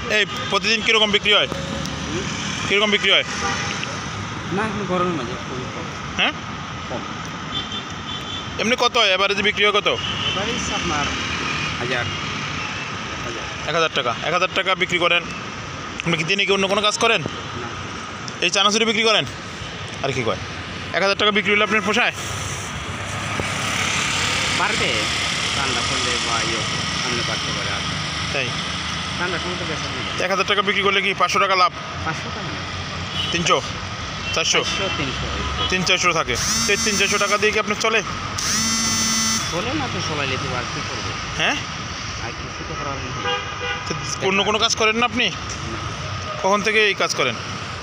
এই প্রতিদিন কীরকম বিক্রি হয়? কীরকম বিক্রি হয়? না এখন গরমের মাঝে খুবই কম। হ্যাঁ, কম এমনি কত হয় এবারে যে বিক্রি হয় কত? এবারে আপনার 1000 1000 টাকা। 1000 টাকা বিক্রি করেন। আপনি কি দিনে কি অন্য কোনো কাজ করেন? না এই চানাচুরি বিক্রি করেন? আর কি কয় 1000 টাকা বিক্রি হলে আপনার পোষায়? বাড়বে ঠান্ডা পড়লে বা সামনে বাড়তে পারে আর তাই ঠান্ডার সময় তো বেচা নেই। 1000 টাকা বিক্রি করলে কি 500 টাকা লাভ? 500 টাকা না 300 400 300 300 থাকে। সেই 300 টাকা দিয়ে কি আপনার চলে? চলে না তো সবাই লেতে আর কি করবে। হ্যাঁ, আর কিছু তো করার নেই। তো অন্য কোনো কাজ করেন না আপনি? কখন থেকে এই কাজ করেন?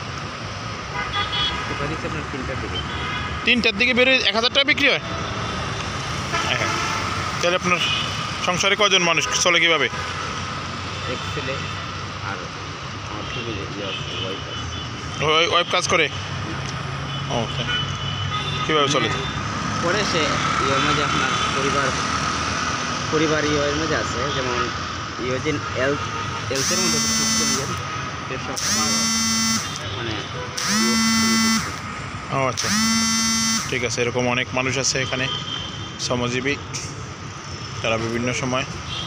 বাড়িতে আপনার 3টার দিকে 3টার দিকে বেরোয় 1000 টাকা বিক্রি হয়? হ্যাঁ, তাহলে আপনার সংসারে কজন মানুষ চলে কীভাবে? এক ছেলে আর আমার ফ্যামিলি ওয়াইফ আছে। ওয়াইফ কাজ করে? ও তাই, কীভাবে চলে? পরে সে ইয়ের মাঝে আপনার পরিবার ইয়ের মাঝে আছে যেমন ইয়োজিন এলসের মধ্যে সিস্টেম সেসব মানে ও আচ্ছা, ঠিক আছে। এরকম অনেক মানুষ আছে এখানে শ্রমজীবী, তারা বিভিন্ন সময়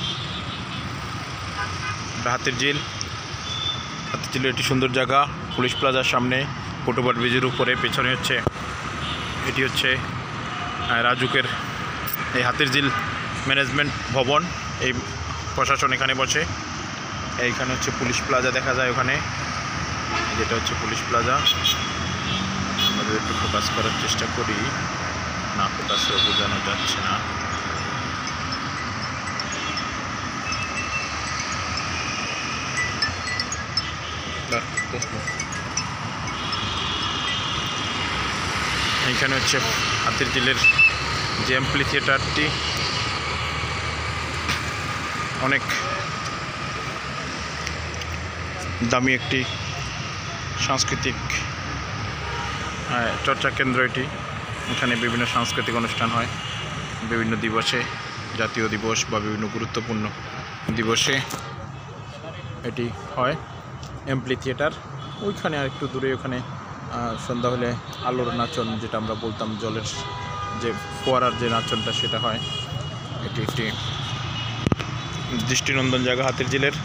হাতির ঝিল একটি সুন্দর জায়গা। পুলিশ প্লাজার সামনে ফুটওভার ব্রিজের উপরে, পেছনে হচ্ছে এটি হচ্ছে রাজুকের এই হাতির ঝিল ম্যানেজমেন্ট ভবন। এই প্রশাসন এখানে বসে। এইখানে হচ্ছে পুলিশ প্লাজা দেখা যায় ওখানে, যেটা হচ্ছে পুলিশ প্লাজা। আমাদের একটু ফোকাস করার চেষ্টা করি, না ফোকাসে বোঝানো যাচ্ছে না। এইখানে হচ্ছে হাতির ঝিলের যে অ্যাম্পলি থিয়েটারটি, অনেক দামি একটি সাংস্কৃতিক চর্চা কেন্দ্র এটি। এখানে বিভিন্ন সাংস্কৃতিক অনুষ্ঠান হয় বিভিন্ন দিবসে, জাতীয় দিবস বা বিভিন্ন গুরুত্বপূর্ণ দিবসে এটি হয়। অ্যাম্পলি থিয়েটার ওইখানে আর একটু দূরে, ওখানে সন্ধ্যা হলে আলোর নাচন, যেটা আমরা বলতাম জলের যে ফোয়ারার যে নাচনটা, সেটা হয়। এটি একটি দৃষ্টিনন্দন জায়গা হাতির ঝিলের।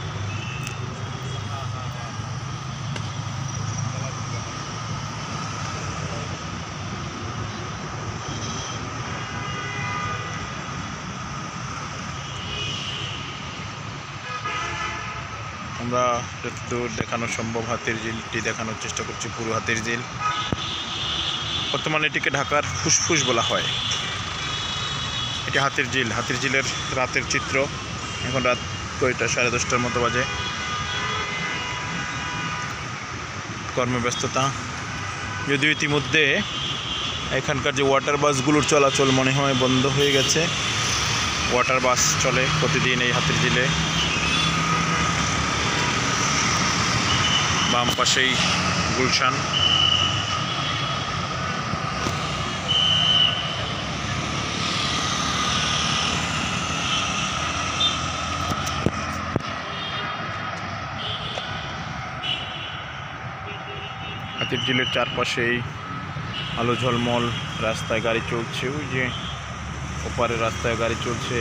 আমরা যতদূর দেখানো সম্ভব হাতির ঝিলটি দেখানোর চেষ্টা করছি। পুরো হাতির ঝিল, বর্তমানে এটিকে ঢাকার ফুসফুস বলা হয়। এটি হাতির ঝিল। হাতির ঝিলের রাতের চিত্র। এখন রাত 10:30 মতো বাজে। কর্মব্যস্ততা, যদিও ইতিমধ্যে এখানকার যে ওয়াটার বাসগুলোর চলাচল মনে হয় বন্ধ হয়ে গেছে। ওয়াটার বাস চলে প্রতিদিন এই হাতির ঝিলে। বাম পাশেই গুলশান। হাতির ঝিলের চারপাশেই আলো ঝলমল, রাস্তায় গাড়ি চলছে, ওই যে ওপারের রাস্তায় গাড়ি চলছে।